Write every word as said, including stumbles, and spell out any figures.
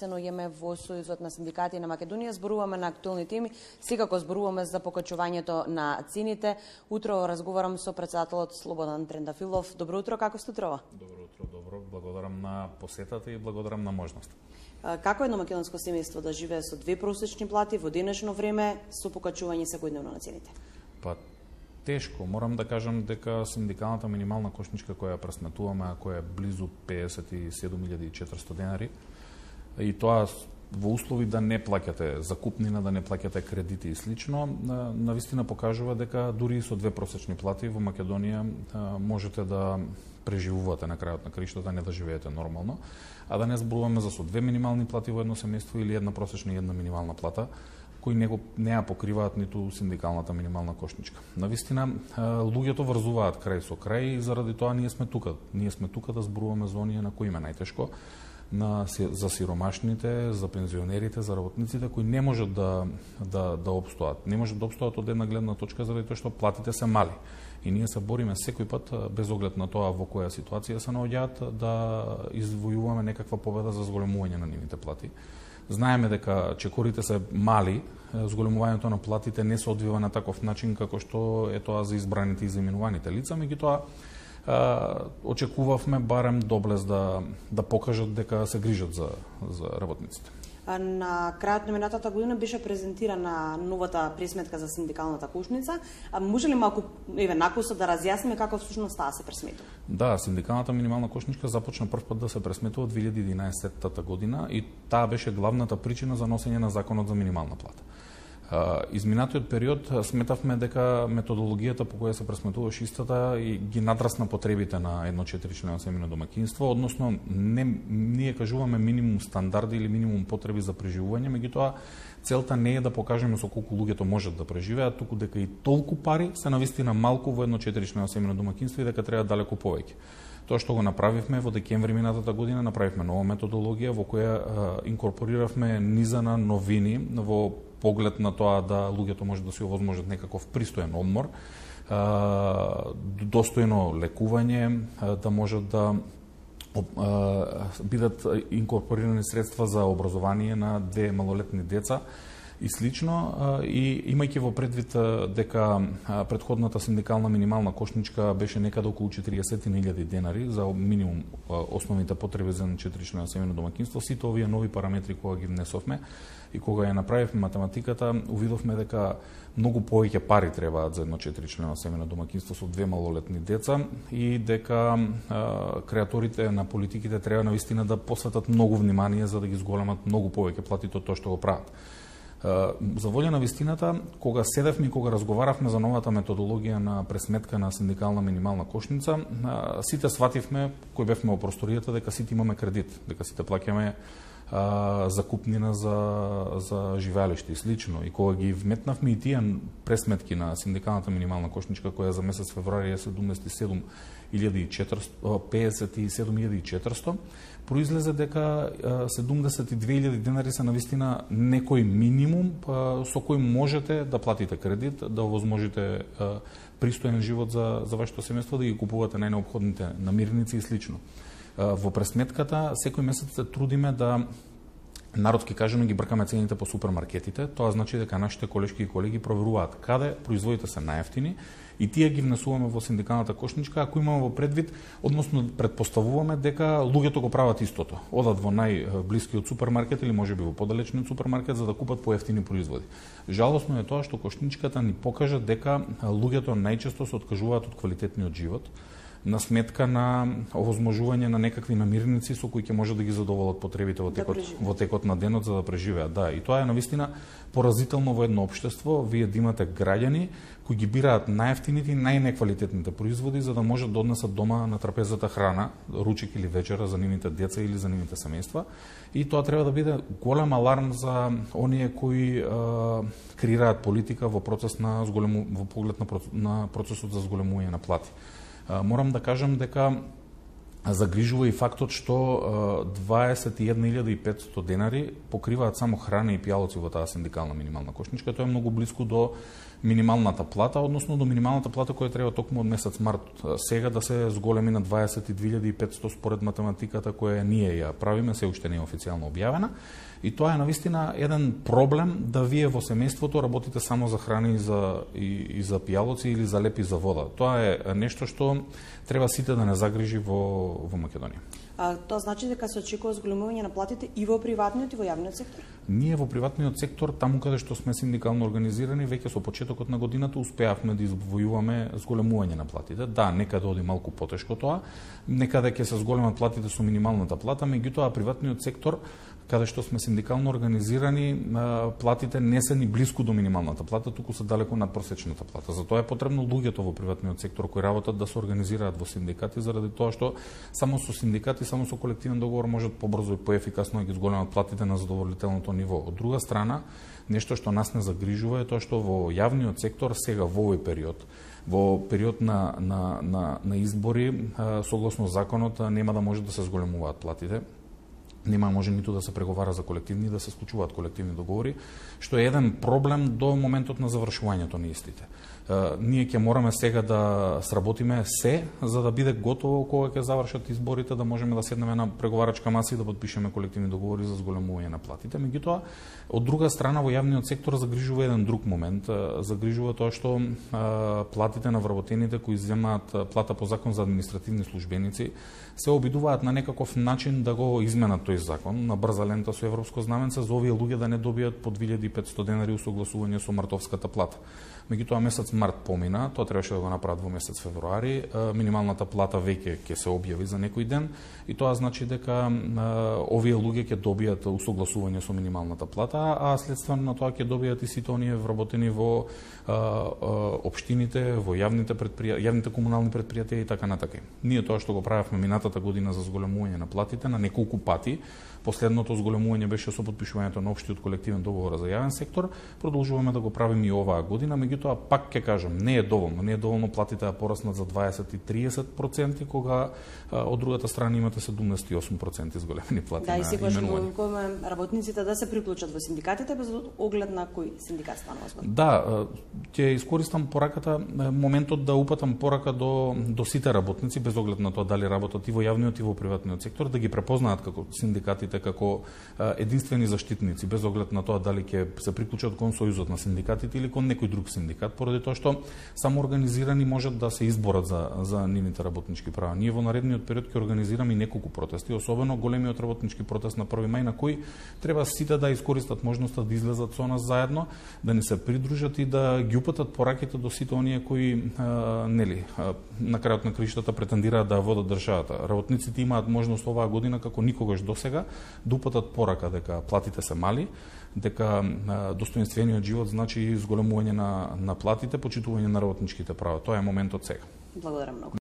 се наоѓаме во Сојузот на синдикати на Македонија, зборуваме на актуелни теми, секако зборуваме за покачувањето на цените. Утро разговарам со претседателот Слободан Трендафилов. Добро утро, како сте утрова? Добро утро, добро. Благодарам на посетата и благодарам на можност. Како едно македонско семејство да живее со две просечни плати во денешно време со покачување секојдневно на цените? Па тешко, морам да кажам дека синдикалната минимална кошничка која пресметуваме, а која е близу педесет и седум илјади и четиристо денари, и тоа во услови да не плаќате закупнина, да не плаќате кредити и слично, навистина покажува дека дури и со две просечни плати во Македонија можете да преживувате на крајот на краиштата, не да живеете нормално, а да не зборуваме за со две минимални плати во едно семејство или една просечна и една минимална плата, кои не, го, не ја покриваат ниту синдикалната минимална кошничка. Навистина, луѓето врзуваат крај со крај и заради тоа ние сме тука. Ние сме тука да зборуваме за оние на кои има најтешко, на, за сиромашните, за пензионерите, за работниците кои не можат да, да, да обстоат. Не можат да обстоат од една гледна точка заради тоа што платите се мали. И ние се бориме секој пат, без оглед на тоа во која ситуација се наоѓаат, да извојуваме некаква победа за зголемување на нивните плати. Знаеме дека чекорите се мали, зголемувањето на платите не се одвива на таков начин како што е тоа за избраните и за именуваните лица, меѓутоа очекувавме барем доблес да да покажат дека се грижат за за работниците. На крајот на минатата година беше презентирана новата пресметка за синдикалната кошница. А може ли малку еве накусо да разјасниме како всушност таа се пресметува? Да, синдикалната минимална кошничка започна прв пат да се пресметува од две илјади и единаесетта година и таа беше главната причина за носење на законот за минимална плата. Изминатиот период сметавме дека методологијата по која се пресметуваше истата и ги надрасна потребите на едно четиричлено семејно домаќинство, односно не ние кажуваме минимум стандарди или минимум потреби за преживување, меѓутоа целта не е да покажеме со колку луѓето можат да преживеат, туку дека и толку пари се навистина малку во едно четиричлено семејно домаќинство и дека треба далеку повеќе. Тоа што го направивме во декември минатата година, направивме нова методологија во која а, инкорпориравме низа на новини во поглед на тоа да луѓето може да си овозможат некаков пристоен одмор, достојно лекување, да можат да бидат инкорпорирани средства за образование на две малолетни деца и слично, и имајќи во предвид дека претходната синдикална минимална кошничка беше некаде околу четириесет илјади денари за минимум основните потреби за четиричлено семејно домаќинство, сите овие нови параметри кога ги внесовме и кога ја направивме математиката, увидовме дека многу повеќе пари требаат за едно четиричлено семејно домаќинство со две малолетни деца и дека а, креаторите на политиките треба навистина да посветат многу внимание за да ги зголемат многу повеќе платите од тоа што го прават. За волја на вистината, кога седевме и кога разговаравме за новата методологија на пресметка на синдикална минимална кошница, сите свативме, кои бевме во просторијата, дека сите имаме кредит, дека сите плаќаме закупнина за, за живеалиште и слично. И кога ги вметнавме и тие пресметки на синдикалната минимална кошничка, која за месец февруари е седумдесет и седум илјади и четиристо, педесет и седум илјади и четиристо, произлезе дека седумдесет и две илјади денари се навистина некој минимум со кој можете да платите кредит, да овозможите пристоен живот за, за вашето семејство, да ги купувате најнеопходните намирници и слично. Во пресметката секој месец се трудиме да, народски кажано, ги бркаме цените по супермаркетите. Тоа значи дека нашите колешки и колеги проверуваат каде производите се најевтини и тие ги внесуваме во синдикалната кошничка, ако имаме во предвид, односно предпоставуваме дека луѓето го прават истото. Одат во најблискиот супермаркет или можеби во подалечниот супермаркет за да купат поевтини производи. Жалосно е тоа што кошничката ни покажа дека луѓето најчесто се откажуваат од квалитетниот живот на сметка на овозможување на некакви намирници со кои ќе може да ги задоволат потребите во текот, да во текот на денот за да преживеат. Да, и тоа е навистина поразително во едно општество, вие да имате граѓани кои ги бираат најевтините и најнеквалитетните производи за да можат да однесат дома на трапезата храна, ручек или вечера за нивните деца или за нивните семејства. И тоа треба да биде голем аларм за оние кои е, креираат политика во процес на зголему, во поглед на, на процесот за зголемување на плати. Морам да кажам дека загрижува и фактот што дваесет и една илјада и петстотини денари покриваат само храна и пијалоци во таа синдикална минимална кошничка. Тоа е многу блиску до минималната плата, односно до минималната плата која треба токму од месец март сега да се зголеми на дваесет и две илјади и петстотини според математиката која ние ја правиме, се уште не е официјално објавена. И тоа е навистина еден проблем да вие во семејството работите само за храна и за, и, и за пијалоци или за леп и за вода. Тоа е нешто што треба сите да не загрижи во, во Македонија. А тоа значи дека се очекува зголемување на платите и во приватниот и во јавниот сектор? Ние во приватниот сектор, таму каде што сме синдикално организирани, веќе со почетокот на годината успеавме да извојуваме зголемување на платите. Да, некаде оди малку потешко тоа, некаде ќе се зголемат платите со минималната плата, меѓутоа приватниот сектор, каде што сме синдикално организирани, платите не се ни блиску до минималната плата, туку се далеку над просечната плата. Затоа е потребно луѓето во приватниот сектор кои работат да се организираат во синдикати, заради тоа што само со синдикати, само со колективен договор можат побрзо и поефикасно да ги зголемат платите на задоволителното ниво. Од друга страна, нешто што нас не загрижува е тоа што во јавниот сектор сега во овој период, во период на, на, на, на избори, согласно законот, нема да може да се зголемуваат платите. Нема може ниту да се преговара за колективни, да се склучуваат колективни договори, што е еден проблем до моментот на завршувањето на истите. Ние ќе мораме сега да сработиме се, за да биде готово кога ќе завршат изборите, да можеме да седнеме на преговарачка маса и да подпишеме колективни договори за зголемување на платите. Меѓутоа, од друга страна, во јавниот сектор загрижува еден друг момент. Загрижува тоа што платите на вработените кои земаат плата по закон за административни службеници се обидуваат на некаков начин да го изменат тој закон на брза лента со европско знаменце за овие луѓе да не добијат по две илјади и петстотини денари усогласување со мартовската плата. Меѓутоа месец март помина, тоа требаше да го направат во месец февруари, минималната плата веќе ќе се објави за некој ден и тоа значи дека овие луѓе ќе добијат усогласување со минималната плата, а следствено на тоа ќе добијат и сите оние вработени во општините, во јавните предпријатија, јавните комунални предпријатија и така натака. Ние тоа што го правевме минатата година за зголемување на платите на неколку пати, последното зголемување беше со подпишувањето на општиот колективен договор за јавен сектор, продолжуваме да го правиме и оваа година, меѓутоа пак ќе кажам, не е доволно, не е доволно платите да пораснат за дваесет и триесет проценти, кога а, од другата страна имате седумдесет и осум проценти зголемени плати да, на именување. Да, и секогаш именување. работниците да се приклучат во синдикатите без оглед на кој синдикат станува збор. Да, ќе искористам пораката, моментот да упатам порака до, до сите работници, без оглед на тоа дали работат и во јавниот и во приватниот сектор, да ги препознаат како синдикатите како единствени заштитници, без оглед на тоа дали ќе се приклучат кон сојузот на синдикатите или кон некој друг синдикат, поради тоа што само организирани можат да се изборат за, за нивните работнички права. Ние во наредниот период ќе организираме и неколку протести, особено големиот работнички протест на први мај, на кој треба сите да искористат можноста да излезат со нас заедно, да ни се придружат и да ги упатат пораките до сите оние кои а, нели а, на крајот на краиштата претендираат да водат државата. Работниците имаат можност оваа година како никогаш досега да упатат порака дека платите се мали, дека достоинствениот живот значи зголемување на, на платите, почитување на работничките права. Тоа е моментот сега. Благодарам многу.